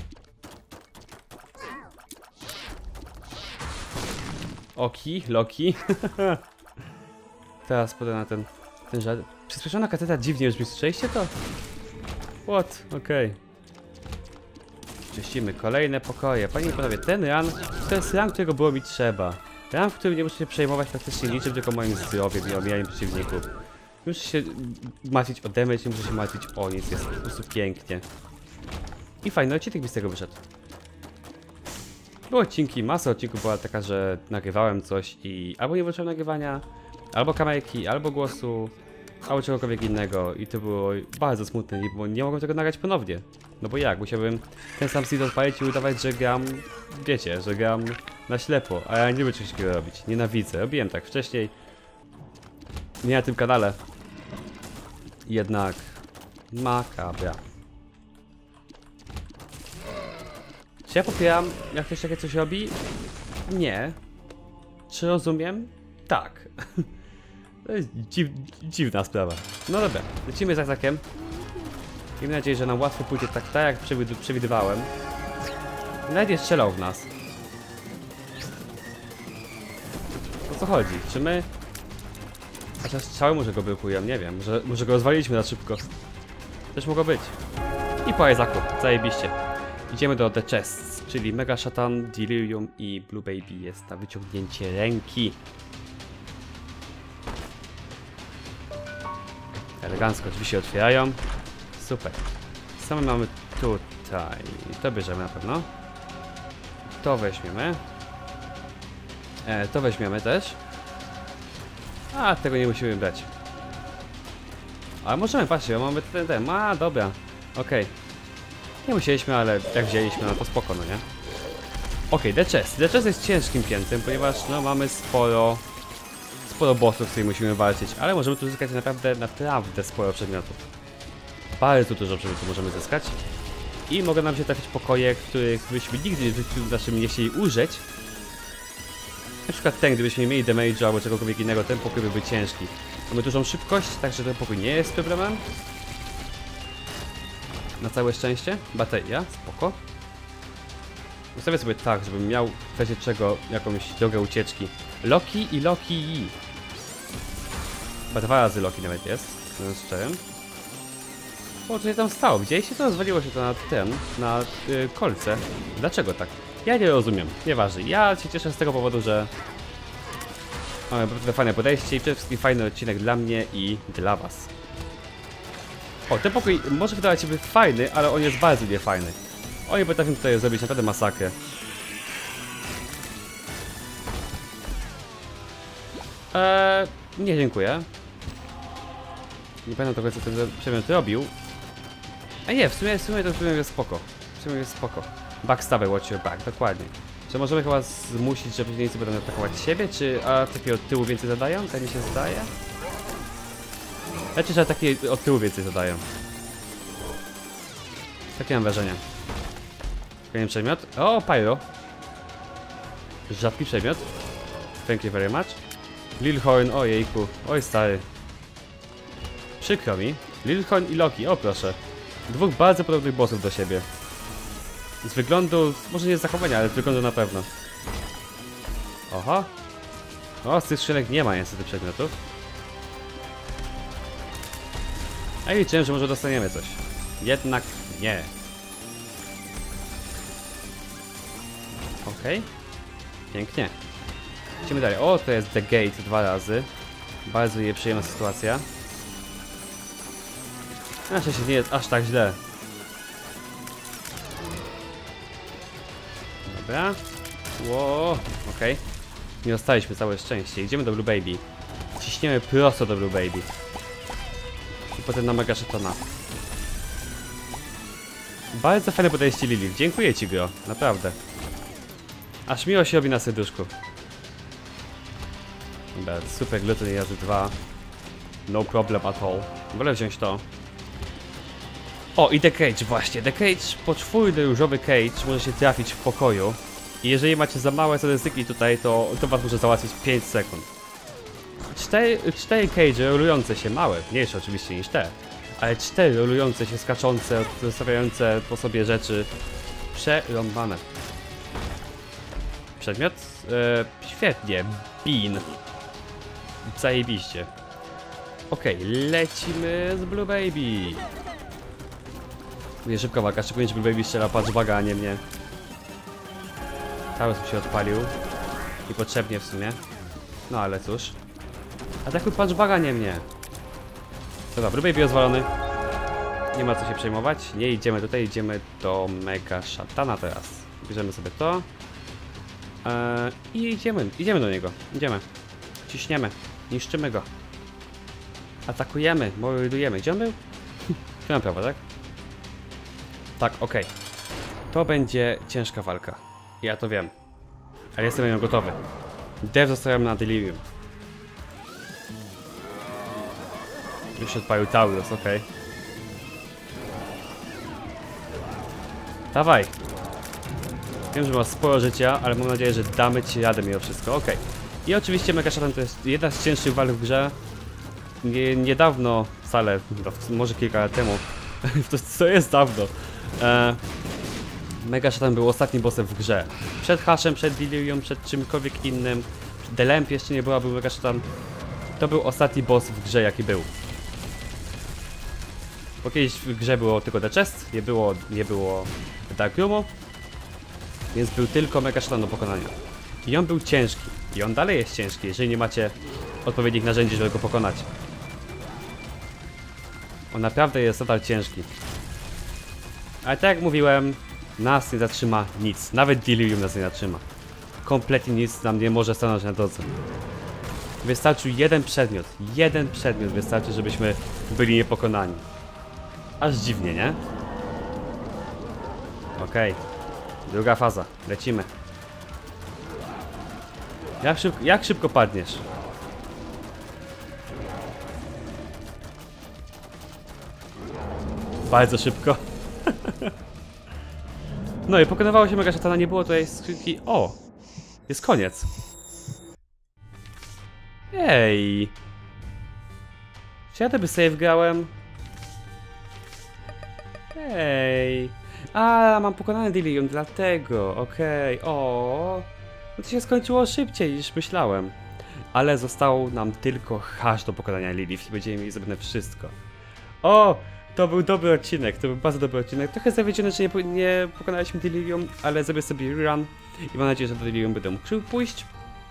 Oki, Loki. Teraz podę na ten żart. Przyspieszona katedra dziwnie brzmi, słyszeliście to? What? Okej. Czyścimy kolejne pokoje. Panie i panowie, ten run to jest run, którego było mi trzeba. Run, w którym nie muszę się przejmować praktycznie niczym, tylko moim zdrowiem i omijaniem przeciwników. Nie muszę się martwić o damage, nie muszę się martwić o nic, jest po prostu pięknie. I fajny odcinek mi z tego wyszedł. Były odcinki, masa odcinków była taka, że nagrywałem coś i albo nie włączyłem nagrywania, albo kamerki, albo głosu, albo czegokolwiek innego i to było bardzo smutne, bo nie mogłem tego nagrać ponownie. No bo jak, musiałbym ten sam seed odpalić i udawać, że gram, wiecie, że gram na ślepo, a ja nie lubię czegoś takiego robić, nienawidzę, robiłem tak wcześniej, nie na tym kanale, jednak Makabra. Czy ja popieram, jak ktoś takie coś robi? Nie. Czy rozumiem? Tak. To jest dziwna sprawa. No dobra, lecimy z Isaaciem. Miejmy nadzieję, że nam łatwo pójdzie tak jak przewidywałem. Nawet nie strzelał w nas. O co chodzi? Czy my... Chociaż strzały może go blokują, nie wiem. Może go rozwaliliśmy za szybko. Też mogło być. I po Isaacu, zajebiście. Idziemy do The Chests, czyli Mega Shatan, Delirium i Blue Baby jest na wyciągnięcie ręki. Elegancko, drzwi się otwierają. Super. Co my mamy tutaj? To bierzemy na pewno. To weźmiemy. To weźmiemy też. A, tego nie musimy brać. Ale możemy, patrzcie, mamy ten. A, dobra. Okej. Nie musieliśmy, ale jak wzięliśmy, no to spoko, no nie? Okej, The Chest. The Chest jest ciężkim piętem, ponieważ no mamy sporo bossów, z którymi musimy walczyć, ale możemy tu zyskać naprawdę sporo przedmiotów. Bardzo dużo przedmiotów możemy zyskać. I mogą nam się trafić pokoje, których byśmy nigdy w naszym nie chcieli użyć. Na przykład ten, gdybyśmy nie mieli damage'u albo czegokolwiek innego, ten pokój byłby ciężki. Mamy dużą szybkość, także ten pokój nie jest problemem. Na całe szczęście. Bateria, spoko. Ustawię sobie tak, żebym miał w razie czego jakąś drogę ucieczki. Loki i Loki. Chyba 2 razy Loki nawet jest, mówiąc szczerym. O, co się tam stało? Widzieliście to? Rozwaliło się to na kolce. Dlaczego tak? Ja nie rozumiem, nieważne. Ja się cieszę z tego powodu, że mamy bardzo fajne podejście i przede wszystkim fajny odcinek dla mnie i dla was. O, ten pokój może wydawać się być fajny, ale on jest bardzo niefajny. Oni potrafią tutaj zrobić naprawdę masakrę. Nie dziękuję. Nie pamiętam tego, co ten przedmiot robił. A nie, w sumie to przedmiot jest spoko. Przedmiot jest spoko. Backstabber, watch your back, dokładnie. Czy możemy chyba zmusić, że przeciwnicy będą atakować siebie, czy takie od tyłu więcej zadają? Tak mi się zdaje. Znaczy, że takie od tyłu więcej zadają. Takie mam wrażenie. Kolejny przedmiot. O, Pyro. Rzadki przedmiot. Thank you very much. Lilhorn, ojejku. Oj stary. Przykro mi. Lilhorn i Loki, o proszę. Dwóch bardzo podobnych bossów do siebie. Z wyglądu, może nie z zachowania, ale z wyglądu na pewno. Oho. O, z tych skrzynek nie ma niestety przedmiotów. A liczyłem, że może dostaniemy coś. Jednak nie. Okej. Pięknie. Idziemy dalej. O, to jest The Gate 2 razy. Bardzo nieprzyjemna sytuacja. Na szczęście nie jest aż tak źle. Dobra. Ło, okej. Nie dostaliśmy całe szczęście. Idziemy do Blue Baby. Ciśniemy prosto do Blue Baby. I potem na Mega Shatana. Bardzo fajne podejście Lili. Dziękuję ci, Gro. Naprawdę. Aż miło się robi na serduszku. Dobra, super gluten jazdy 2. No problem at all. Wolę wziąć to. O, i The Cage, właśnie. The Cage, poczwórny różowy cage może się trafić w pokoju. I jeżeli macie za małe statystyki tutaj, to was może załatwić 5 sekund. 4 cage rolujące się, małe, mniejsze oczywiście niż te. Ale 4 rolujące się, skaczące, zostawiające po sobie rzeczy. Przerąbane. Przedmiot? Świetnie. Bean. Zajebiście. Okej, lecimy z Blue Baby. Będzie szybka walka, szczególnie, że Blue Baby strzela punchbaga, a nie mnie. Taurus mi się odpalił. Niepotrzebnie w sumie. No ale cóż. Atakuj punchbaga, nie mnie. Dobra, Blue Baby rozwalony. Nie ma co się przejmować. Nie idziemy tutaj, idziemy do Mega Shatana teraz. Bierzemy sobie to. I idziemy do niego. Idziemy. Ciśniemy. Niszczymy go. Atakujemy, mordujemy. Gdzie on był? Tu na prawo, tak? Tak, okej. To będzie ciężka walka. Ja to wiem. Ale jestem na nią gotowy. Dev zostawiam na Delirium. Już się odpalił Taurus, okej. Dawaj. Wiem, że masz sporo życia, ale mam nadzieję, że damy ci radę mimo wszystko. Okej. I oczywiście Mega Shatan to jest jedna z cięższych walk w grze. Niedawno, wcale, może kilka lat temu. To jest dawno. Mega Shatan był ostatnim bossem w grze. Przed Haszem, przed Delirium, przed czymkolwiek innym. The Lamp jeszcze nie była, był Mega Shatan. To był ostatni boss w grze, jaki był. Bo kiedyś w grze było tylko The Chest, nie było Dark Roomu. Więc był tylko Mega Shatan do pokonania. I on był ciężki. I on dalej jest ciężki, jeżeli nie macie odpowiednich narzędzi, żeby go pokonać. On naprawdę jest nadal ciężki. Ale tak jak mówiłem, nas nie zatrzyma nic. Nawet Delirium nas nie zatrzyma. Kompletnie nic nam nie może stanąć na drodze. Wystarczy jeden przedmiot. Jeden przedmiot wystarczy, żebyśmy byli niepokonani. Aż dziwnie, nie? Okej. Druga faza. Lecimy. Jak szybko padniesz? Bardzo szybko. No i pokonywało się Mega Shatana, nie było tutaj skrzynki. O! Jest koniec. Ej! Czy ja to by save grałem? Ej! A, mam pokonany Delirium, dlatego. Okej. O! No to się skończyło szybciej niż myślałem. Ale został nam tylko hash do pokonania Lilith i będziemy mieli zrobione wszystko. O! To był dobry odcinek, to był bardzo dobry odcinek. Trochę zawiedziony, że nie pokonaliśmy Delirium, ale zrobię sobie rerun i mam nadzieję, że do Delirium będę mógł pójść.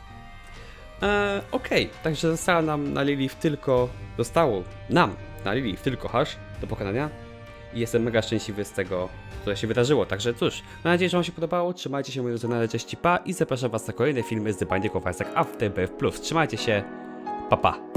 Okej, także zostało nam na Lilith tylko hash do pokonania. I jestem mega szczęśliwy z tego, co się wydarzyło. Także cóż, mam nadzieję, że wam się podobało. Trzymajcie się, moi drodzy, na cześć, pa i zapraszam was na kolejne filmy z The Binding of Isaac Afterbirth Plus. Trzymajcie się, pa pa!